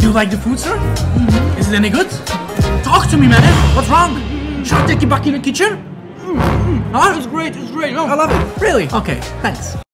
you like the food, sir? Is it any good? Talk to me, man. What's wrong? Should I take you back in the kitchen? Huh? It's great. I love it. Really? Okay, thanks.